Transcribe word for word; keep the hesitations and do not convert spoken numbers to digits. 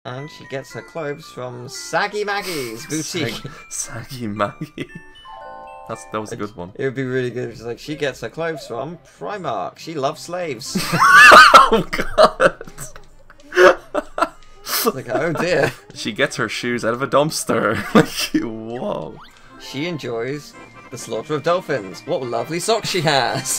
And she gets her clothes from Saggy Maggie's boutique. Sag Saggy Maggie. That's, that was a good one. It would be really good if she's like, she gets her clothes from Primark. She loves slaves. Oh god! Like, oh dear. She gets her shoes out of a dumpster. Like, whoa. She enjoys the slaughter of dolphins. What lovely socks she has.